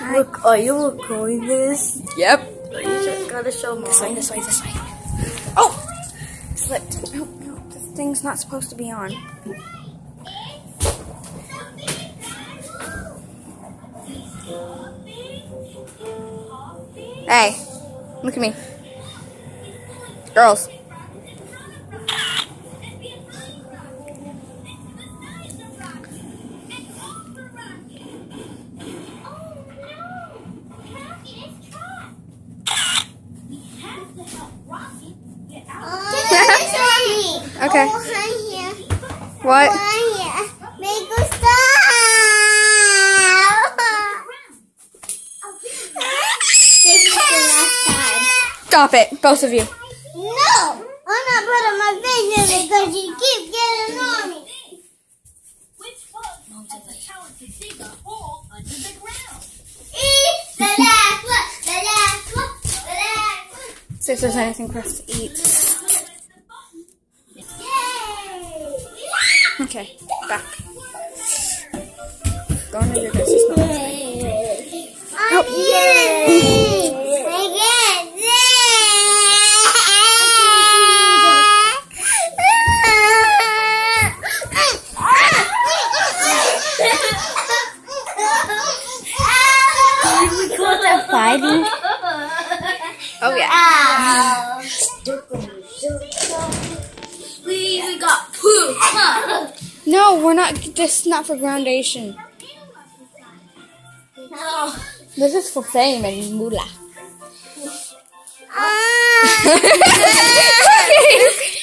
Are you recording this? Yep. You just gotta show Mom. This way, this way, this way. Oh! Slipped. No, this thing's not supposed to be on. Hey, look at me. Girls. Okay. What? Make us stop. This is the last time. Stop it, both of you. No, I'm not putting my face in it because you keep getting on me. Which one has the talent to dig a hole under the ground? The last one. The last one. The last one. See if there's anything for us to eat. Yay! Okay, back. Go into your guys' mouth. Oh. Yay! Again! Fighting? Oh yeah. We got poo, huh? No, we're not. This is not for groundation. No. This is for fame and moolah. Ah. Okay.